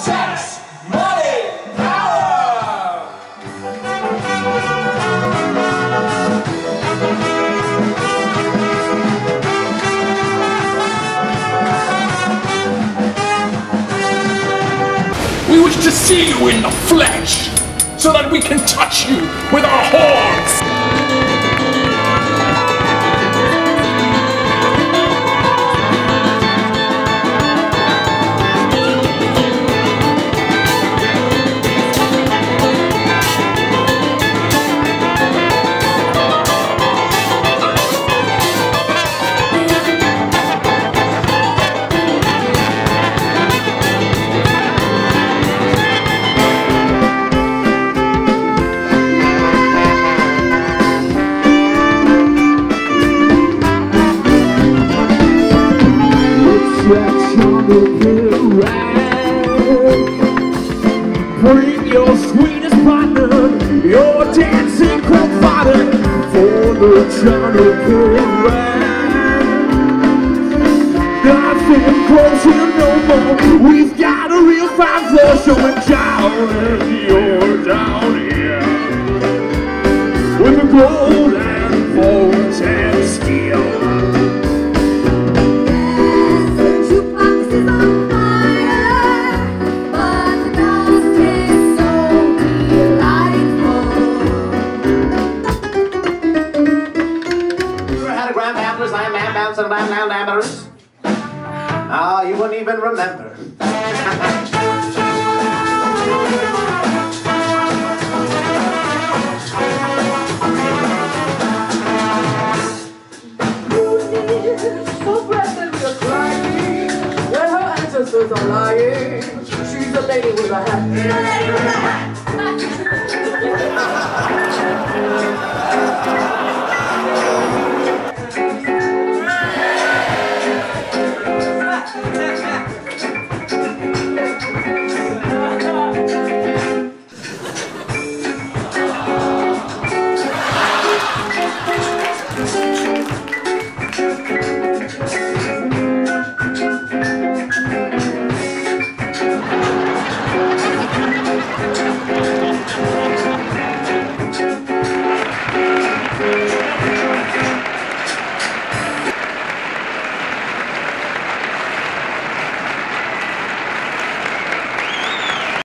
sex, money, power. We wish to see you in the flesh, so that we can touch you with our horns. Bring your sweetest partner, your dancing provider for the jungle parade. Nothing close here no more. We've got a real fine floor showing down, and you're down here with the gold and bolts and steel. Oh, you wouldn't even remember. So breathless you're crying when her ancestors are lying. She's a lady with a hat.